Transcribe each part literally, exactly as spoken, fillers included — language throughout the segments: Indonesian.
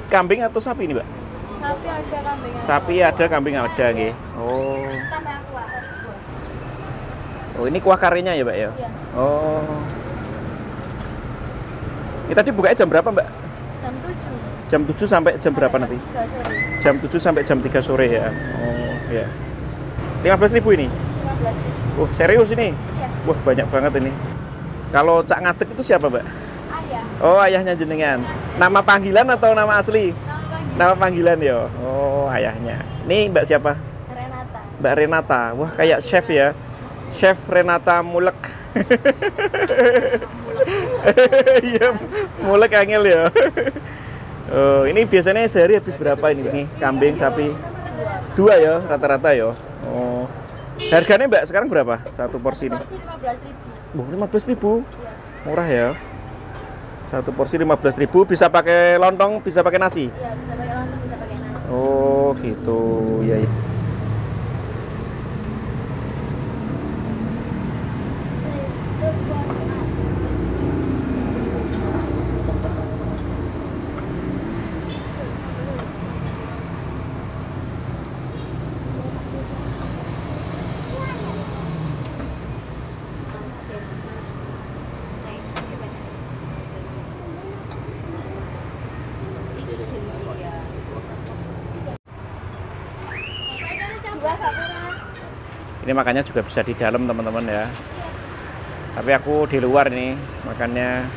kambing atau sapi ini, Mbak? Sapi ada, kambing ada. Sapi ada, kambing ada, nggih. Oh. Tambah kuah. Oh, ini kuah karinya ya, Mbak ya? Iya. Oh. Ini tadi bukanya jam berapa, Mbak? Jam tujuh. Jam tujuh sampai jam berapa nanti? tiga sore. Jam tujuh sampai jam tiga sore ya. Oh, ya. lima belas ribu ini? lima belas ribu. Oh, serius ini? Iya. Wah, banyak banget ini. Kalau Cak Ngadeg itu siapa, Mbak? Ayah. Oh, ayahnya jenengan. Nama panggilan atau nama asli? Nama panggilan. Nama panggilan ya. Oh, ayahnya. Ini Mbak siapa? Renata. Mbak Renata. Wah, kayak chef ya. Chef Renata Mulek. Iya, Mulek angel ya. Oh, ini biasanya sehari habis berapa ini? Nih, kambing, sapi? Dua ya, rata-rata ya. Oh. Harganya Mbak sekarang berapa? Satu porsi ini? Porsi lima belas ribu. Oh, lima belas ribu. Iya. Murah ya. Satu porsi lima belas ribu, bisa pakai lontong, bisa pakai nasi. Iya, bisa pakai lontong, bisa pakai nasi. Oh, gitu. Ya, ya. Ini makannya juga bisa di dalam teman-teman ya. Tapi aku di luar nih makannya.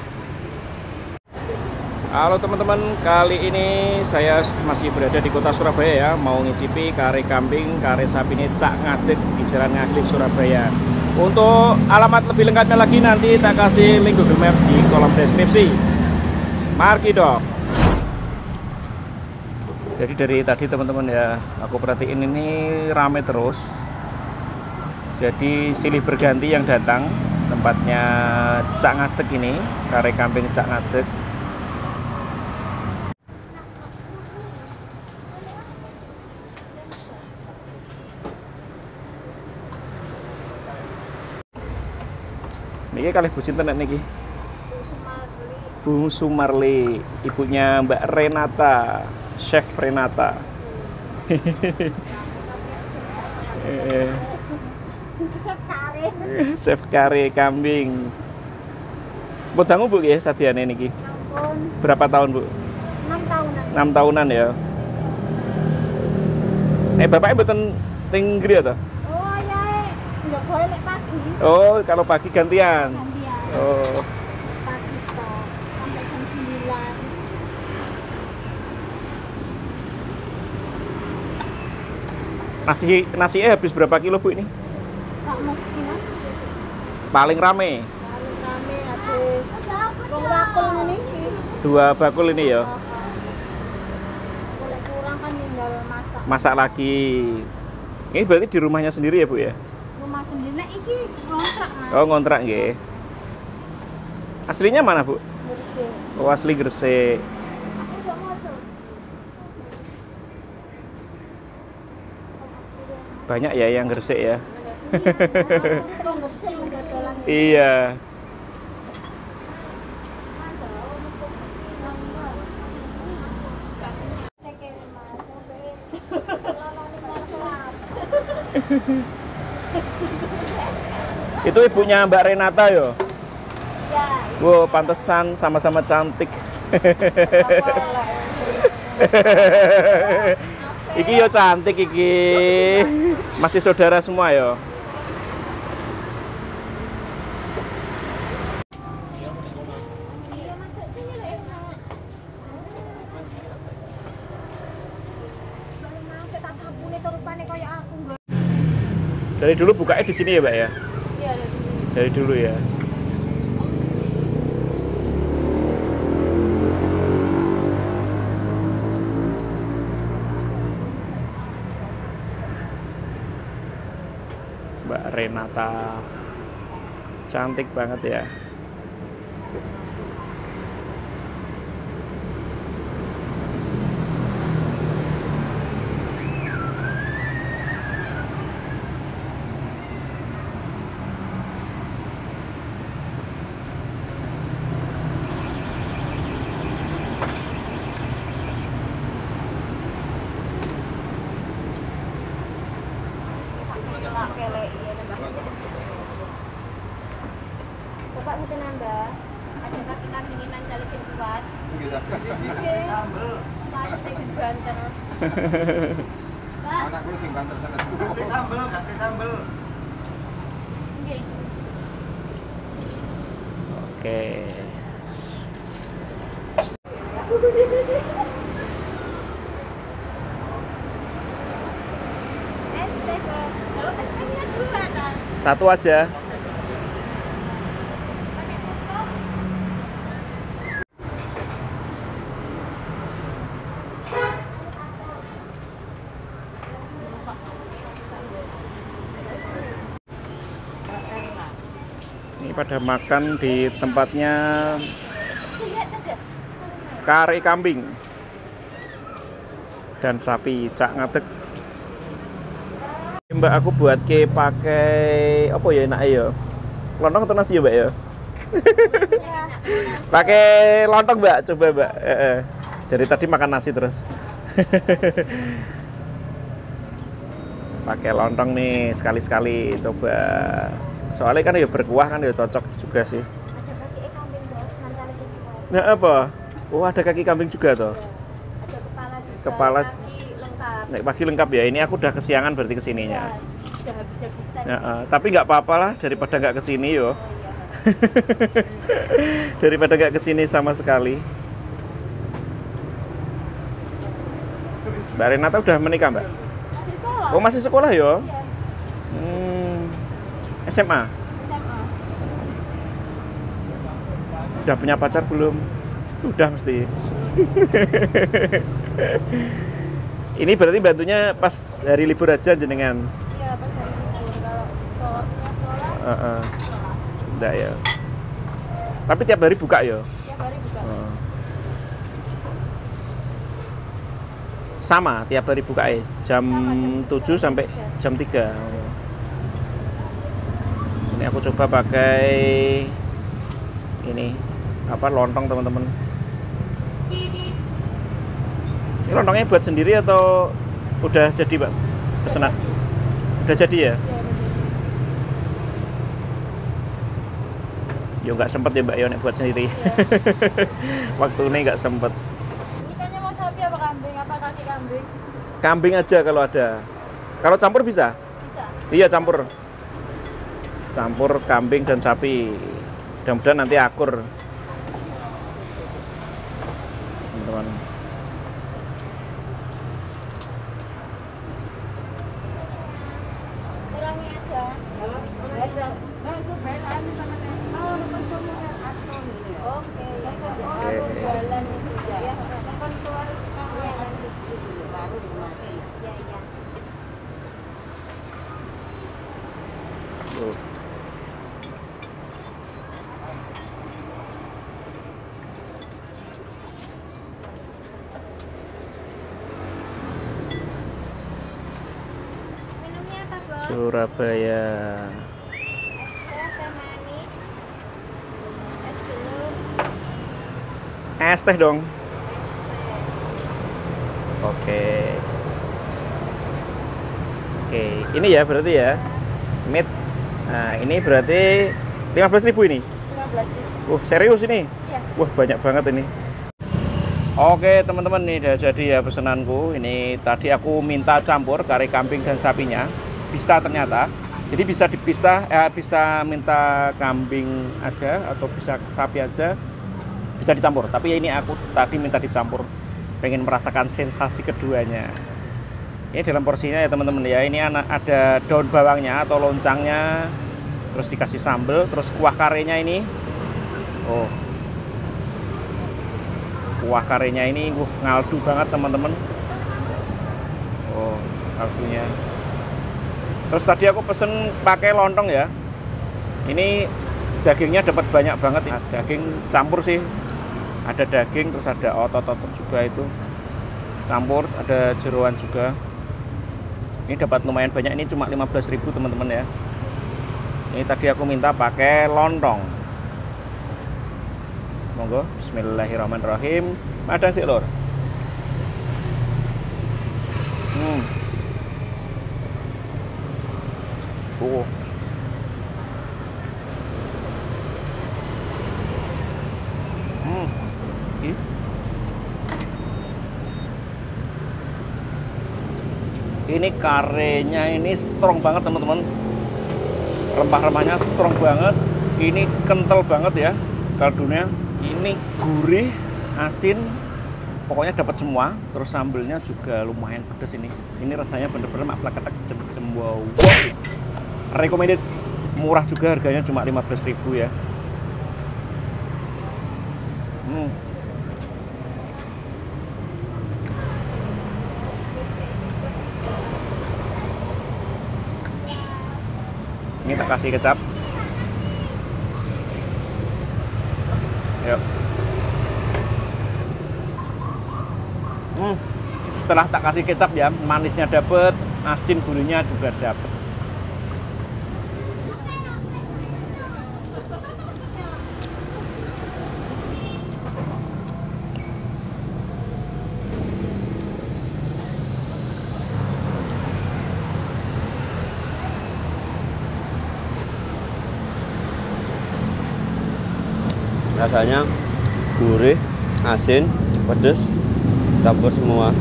Halo teman-teman, kali ini saya masih berada di kota Surabaya ya. Mau ngicipi kare kambing, kare sapi ini Cak Ngadeg di Jalan Ngaglik, Surabaya. Untuk alamat lebih lengkapnya lagi nanti tak kasih link Google Map di kolom deskripsi. Mari dok. Jadi dari tadi teman-teman ya, aku perhatiin ini rame terus. Jadi silih berganti yang datang. Tempatnya Cak Ngadeg ini, kare kambing Cak Ngadeg. Niki kalih Bu sinten niki? Bu Sumarli, ibunya Mbak Renata, Chef Renata. Chef kare. Chef kare kambing. Mbok dangu Bu ya sadiane niki. Ampun. Berapa tahun Bu? enam tahunan. enam tahunan ya. Eh bapaknya mboten teng ngri ta? Oh, ya, nggak boleh nek pagi. Oh, kalau pagi gantian. Gantian. Oh. Pagi toh sampai jam sembilan. Nasi nasinya habis berapa kilo Bu ini? Tak mesti mas. Paling rame. Paling rame habis rong bakul ini. Dua bakul ini ya. Boleh kurang kan tinggal masak. Masak lagi. Ini berarti di rumahnya sendiri ya Bu ya? Rumah sendiri. Nek iki kontrak mas. Oh, ngontrak nggih. Aslinya mana Bu? Bersih. Oh, asli Gresik. Aku sok moco. Banyak ya yang Gresik ya. Asli terus bersih udah dolan. Iya. Itu ibunya Mbak Renata yo. Ya. Wow, pantesan sama-sama cantik. Iki yo cantik iki. Masih saudara semua yo. Dari dulu bukanya di sini ya, Mbak ya? Iya, dari dulu. Dari dulu ya. Mbak Renata. Cantik banget ya. Sambel. Paling banter. Anakku sing banter sana. Ganti sambel, ganti sambel. Nggih. Oke. Es teh, Bos. Oh, es tehnya dua ta? Satu aja. Pakai kopi. Ini pada makan di tempatnya kari kambing dan sapi cak ngadeg. Mbak, aku buat ke pakai apa ya enak ya? Lontong atau nasi ya, Mbak ya? Pakai lontong, Mbak. Coba, Mbak. Eh, eh. Dari tadi makan nasi terus. Pakai lontong nih sekali-sekali coba. Soalnya kan ya berkuah kan ya cocok juga sih. Ada kaki kambing, Bos. Mantan itu. Nah, apa? Oh, ada kaki kambing juga toh. Ada kepala juga. Kepala. Kaki lengkap. Nek pagi lengkap ya. Ini aku udah kesiangan berarti kesininya. Ya, sudah habis-habisan. Ya, uh, tapi nggak apa-apa lah daripada nggak kesini yo. Oh, iya. Daripada nggak kesini sama sekali. Mbak Renata udah menikah, Mbak? Masih sekolah? Oh, masih sekolah yo? Iya. Hmm, S M A? S M A. Udah punya pacar belum? Udah mesti. Ini berarti bantunya pas hari libur aja jenengan? Iya, pas hari libur. Kalau sekolah punya sekolah, Uh -uh. sekolah. Enggak ya. Tapi tiap hari buka ya? Tiap hari buka. Oh. Sama tiap hari buka ya? Jam Sama, jam tujuh tiga, sampai jam tiga. jam tiga. Oh. Ini aku coba pakai ini apa lontong teman-teman. Ini lontongnya buat sendiri atau udah jadi, Pak? Pesanan? Udah jadi ya? Iya, betul. Ya nggak sempet ya, Mbak, ya nek buat sendiri. Iya. Waktu ini nggak sempet. Ikannya mau sapi apa kambing? Apa kaki kambing? Kambing aja kalau ada. Kalau campur bisa? Bisa. Iya, campur. Campur kambing dan sapi. Mudah-mudahan nanti akur. Teman-teman. Kurangi aja. Oke. Harus jualan itu ya. Kan keluar sekarang nanti baru dimati. Iya, iya. Tuh. Minumnya apa, Bos? Surabaya. Es teh, teh manis. Es jeruk. Es teh dong. Oke. Oke, ini ya berarti ya. Mid. Nah, ini berarti lima belas ribu ini. lima belas ribu. Uh, serius ini? Iya. Wah, banyak banget ini. Oke, teman-teman, nih udah jadi ya pesananku. Ini tadi aku minta campur kari kambing dan sapinya. Bisa ternyata. Jadi bisa dipisah, eh, bisa minta kambing aja atau bisa sapi aja. Bisa dicampur. Tapi ini aku tadi minta dicampur. Pengen merasakan sensasi keduanya. Ini dalam porsinya ya teman-teman ya. Ini ada daun bawangnya atau loncangnya. Terus dikasih sambal, terus kuah karenya ini. Oh. Kuah karenya ini wuh, ngaldu banget teman-teman. Oh, ngaldunya. Terus tadi aku pesen pakai lontong ya. Ini dagingnya dapat banyak banget ya. Daging campur sih. Ada daging, terus ada otot-otot juga itu. Campur, ada jeroan juga. Ini dapat lumayan banyak, ini cuma lima belas ribu teman-teman ya. Ini tadi aku minta pakai lontong. Monggo, bismillahirrahmanirrahim. Madang sih lor. Hmm. Oh. Hmm. Ih. Ini karenya ini strong banget teman-teman. Rempah-rempahnya strong banget. Ini kental banget ya kaldunya. Ini gurih, asin, pokoknya dapat semua. Terus sambelnya juga lumayan pedas ini. Ini rasanya bener-bener mak plak-plak jem-jem wow. Recommended. Murah juga, harganya cuma lima belas ribu ya. Hmm. Ini tak kasih kecap. Yuk. Hmm. Setelah tak kasih kecap ya, manisnya dapet, asin gurihnya juga dapet. Rasanya gurih, asin, pedas, campur semua.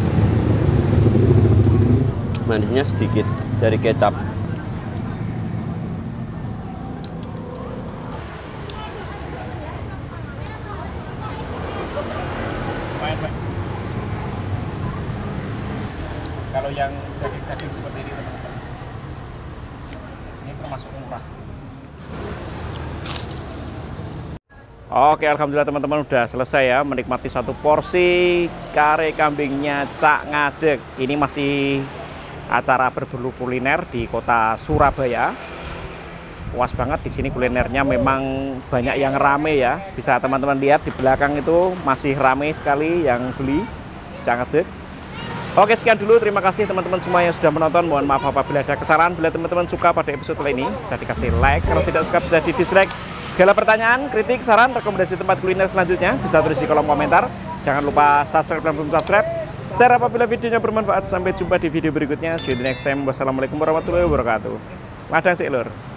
Manisnya sedikit dari kecap. Kalau yang daging-daging seperti ini teman-teman, ini termasuk murah. Oke, alhamdulillah teman-teman udah selesai ya menikmati satu porsi kare kambingnya Cak Ngadeg. Ini masih acara berburu kuliner di kota Surabaya. Puas banget di sini kulinernya, memang banyak yang rame ya. Bisa teman-teman lihat di belakang itu masih rame sekali yang beli Cak Ngadeg. Oke, sekian dulu. Terima kasih teman-teman semua yang sudah menonton. Mohon maaf apabila ada kesalahan. Bila teman-teman suka pada episode kali ini, bisa dikasih like. Kalau tidak suka bisa di dislike. Segala pertanyaan, kritik, saran, rekomendasi tempat kuliner selanjutnya bisa tulis di kolom komentar. Jangan lupa subscribe dan belum subscribe. Share apabila videonya bermanfaat. Sampai jumpa di video berikutnya. See you the next time. Wassalamualaikum warahmatullahi wabarakatuh. Madang sik lur.